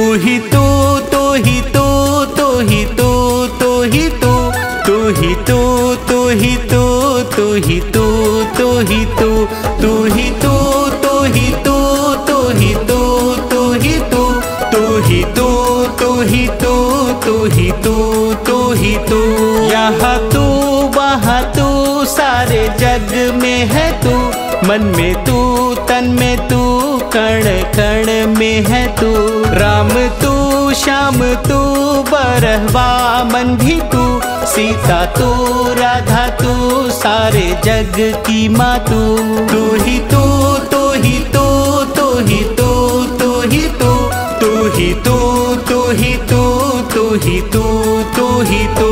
तू ही तू, तू ही तू, तू ही तू, तू ही तू, तू ही तू, तू ही तू, तू ही तू, तू ही तू, तू ही तू, तू ही तू, तू ही तू, तू ही तू, तू ही तू, तू ही तू, तू ही तू, तू ही तू। यहाँ तू वहाँ तू, सारे जग में है तू, मन में तू, तन में तू, कण कण में है तू। राम तू, श्याम तू, बरहवा मन भी तू, सीता तू, राधा तू, सारे जग की माँ तू। तू ही तू, तू ही तू, तू ही तू, तू ही तू, तू ही तू, तू ही तू, तू ही तू, तू ही तू।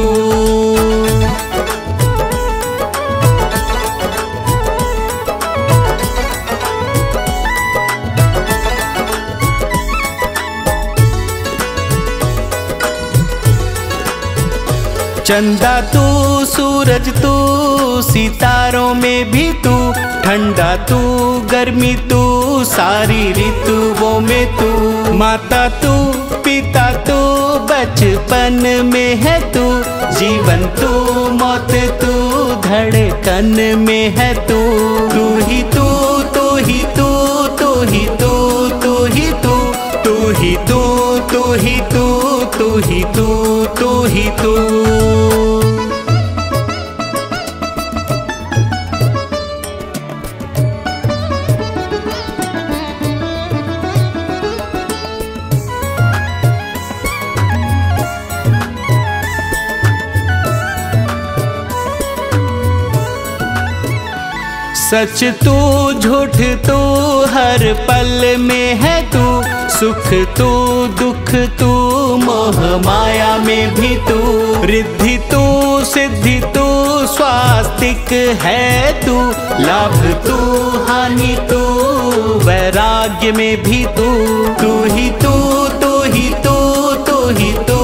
चंदा तू, सूरज तू, सितारों में भी तू, ठंडा तू, गर्मी तू, सारी ऋतुओं में तू। माता तू, पिता तू, बचपन में है तू, जीवन तू, मौत तू, धड़कन में है तू। तू ही तू, तू ही तू, तू ही तू, तू ही तू, तू ही तू, तू ही तू, तू ही तू, तू ही तू। सच तू, झूठ तू, हर पल में है तू, सुख तू, दुख तू, मोह माया में भी तू। रिद्धि तू, सिद्धि तू, स्वास्तिक है तू, लाभ तू, हानि तू, वैराग्य में भी तू। तू ही तू, तू ही तू, तू ही तू,